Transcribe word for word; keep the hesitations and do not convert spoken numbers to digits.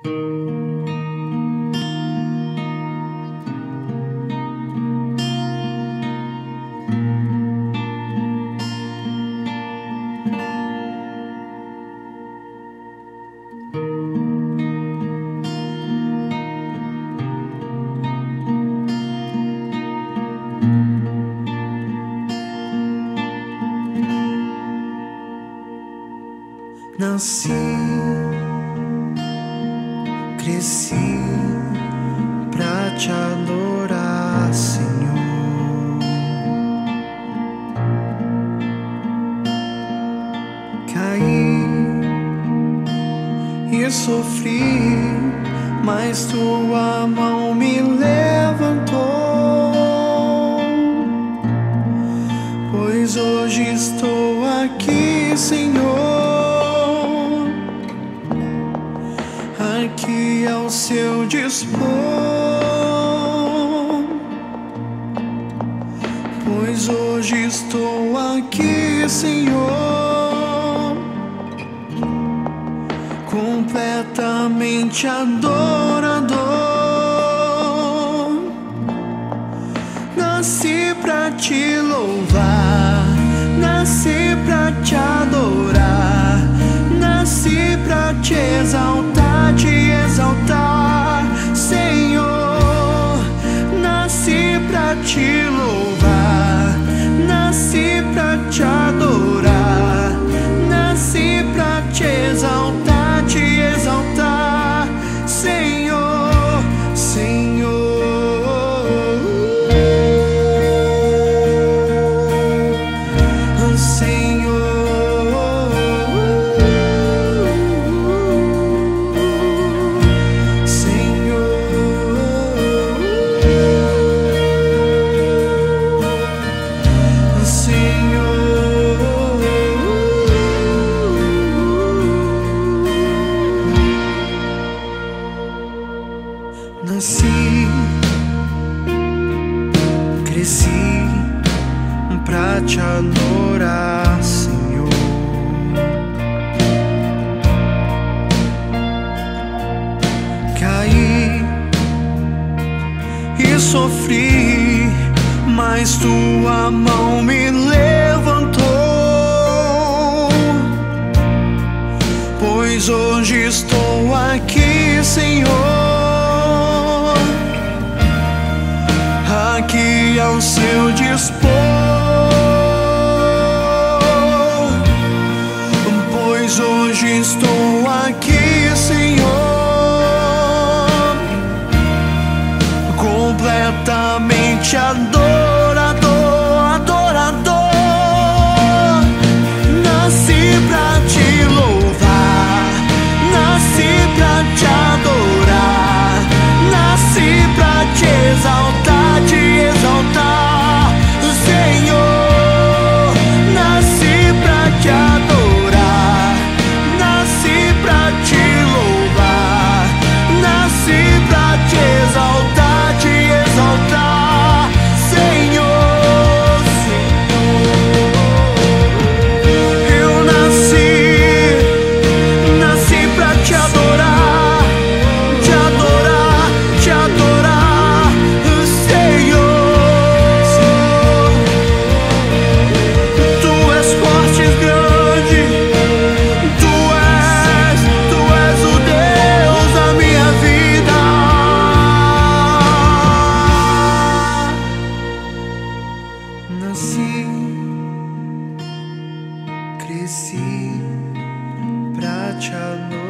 Nasci, cresci pra te adorar, Senhor. Caí e sofri, mas tua mão me levantou. Pois hoje estou aqui, Senhor, aqui ao seu dispor. Pois hoje estou aqui, Senhor, completamente adorador. Nasci pra te louvar, nasci pra te adorar, nasci pra te exaltar, te exaltar, Senhor. Nasci pra te louvar, nasci pra te adorar, nasci pra te exaltar, te exaltar, Senhor, Senhor. Nasci, cresci pra te adorar, Senhor. Caí e sofri, mas tua mão me levantou. Pois hoje estou aqui, Senhor, aqui ao seu dispor. Pois hoje estou aqui, Senhor, completamente adorador, adorador. Nasci pra te louvar, nasci pra te adorar, nasci pra te exaltar, te exaltar, Senhor. Nasci pra te adorar, nasci pra te louvar, nasci pra te exaltar, te exaltar, Senhor, Senhor. Eu nasci, nasci pra te adorar, te adorar, te adorar, Senhor. Tu és forte e grande, Tu és, Tu és o Deus da minha vida. Nasci, cresci pra te adorar.